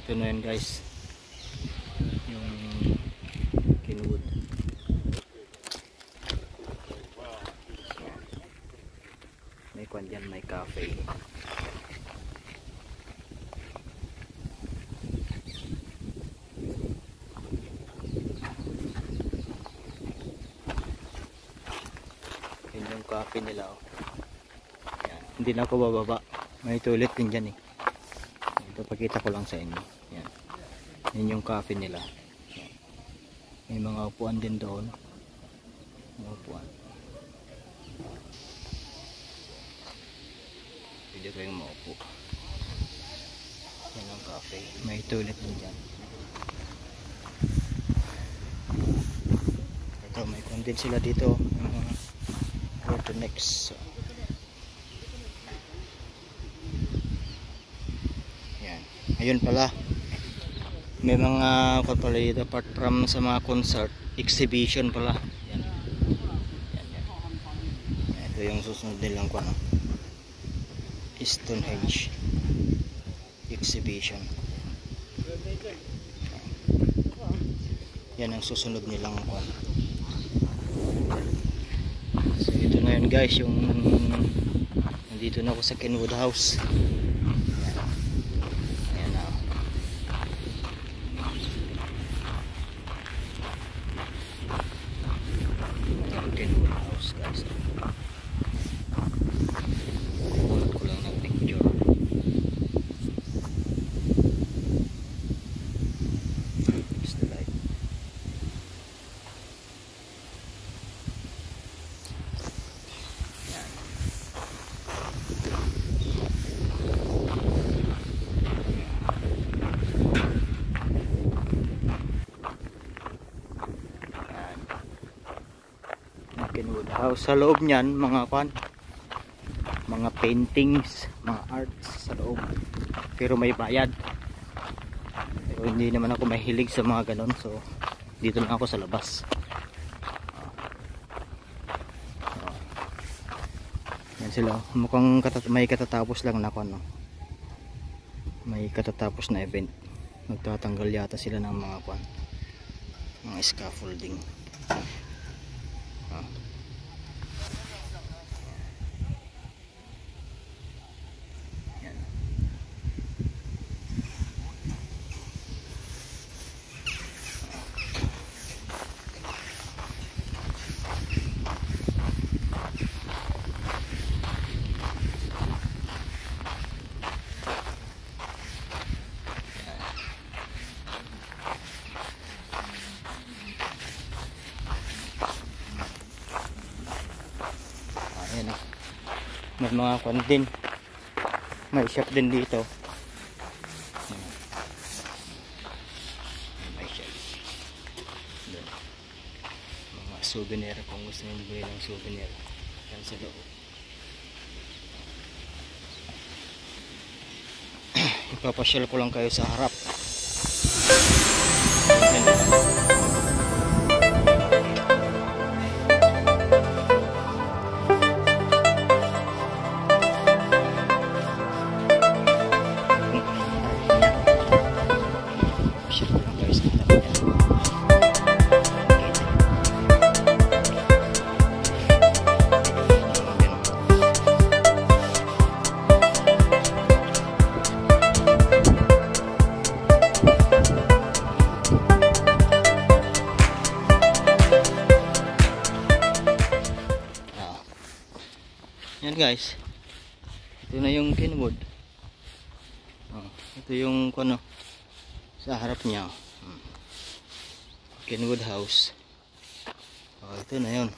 Ito na yan guys, yung Kenwood. May kwan dyan, may cafe. Yun yung cafe nila oh. Yan. Hindi na ako bababa, may toilet din dyan eh. Ito pakita ko lang sa inyo. Yan. Yan yung cafe nila. Yan. May mga upuan din doon. Mga upuan. Pwede kayong maupo. Yan ang cafe. May toilet din dyan. Ito may content sila dito. Where to next. So, ayun pala, may mga pala dito apart from sa mga concert, exhibition pala. Yan. Yan, yan. Ito yung susunod nilang ko ano, Stonehenge exhibition. Yan ang susunod nilang ko. So ito na yun guys, yung nandito na ako sa Kenwood House. Kenwood House. Sa loob niyan mga mga paintings, mga arts sa loob, pero may bayad. Pero hindi naman ako mahilig sa mga ganon, so dito lang ako sa labas. Yan sila, mukhang may katatapos lang na ano, may katatapos na event. Nagtatanggal yata sila ng mga mga scaffolding. May mga kwan din, may shop din dito. May shop doon. Mga souvenir, kung gusto nyo bili ng souvenir yan sa loob. Ipapasyal ko lang kayo sa harap. Yan guys, ito na yung Kenwood. Ito yung ano sa harap niya, Kenwood House. Ito na yun.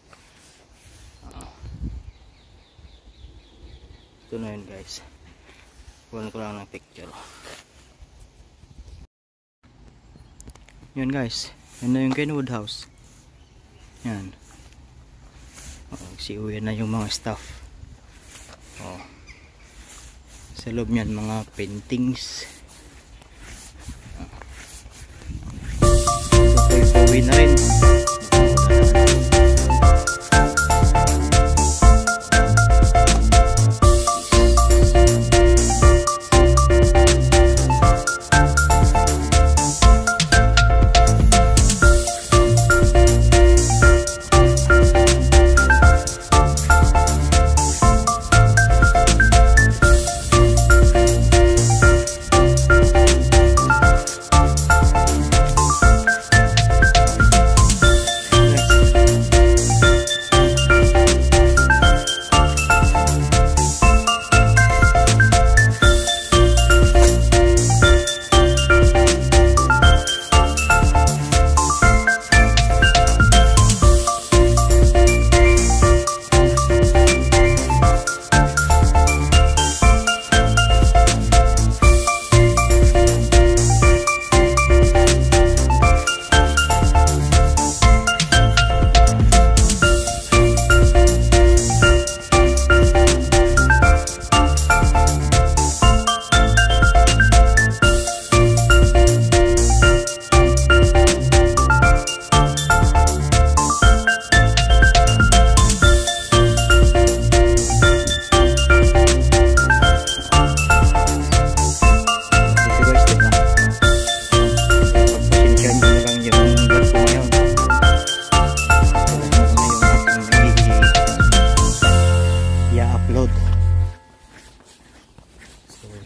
Ito na yun guys. Kunin ko lang ng picture. Yan guys, yan na yung Kenwood House. Yan. Siuwi na yung mga staff. Sa loob niyan mga paintings. Ito pauwi na rin.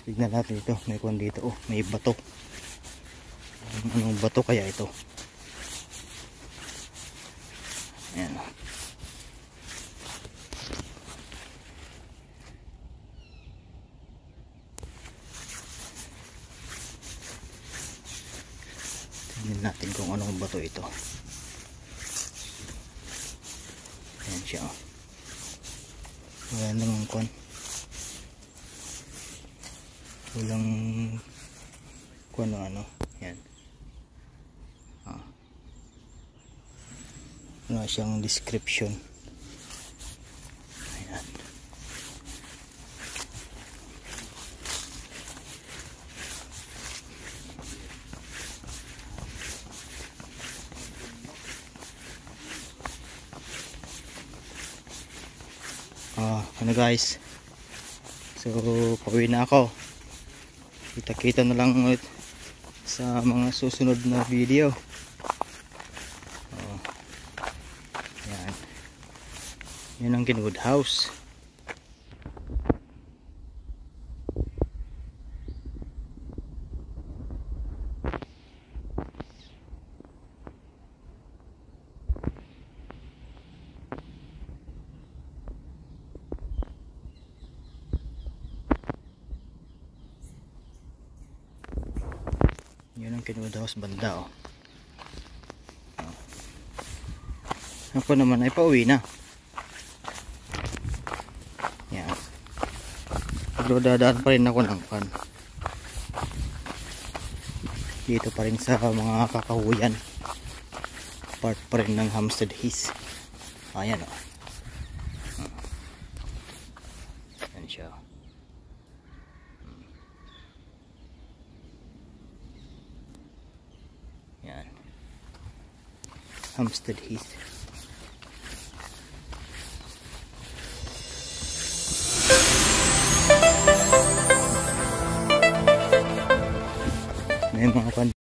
Tignan natin ito. May kwan dito. Oh, may bato. Anong bato kaya ito? Ayan. Tignan natin kung anong bato ito. Ayan siya. Wala nang kwan. Walang kung ano. Yan. Wala siyang description. Ayan. Ano guys, so pauwi na ako. Kita-kita na lang ulit sa mga susunod na video. Yan. Yan ang Kenwood House. Yun ang Kenwood House banda. Ako naman ay pauwi na. Yan. Pero dadaan pa rin ako ng pan. Dito pa rin sa mga kakahuyan. Part pa rin ng Hampstead Heath. Ayan o. Yan siya. Yan. Hampstead Heath. May mga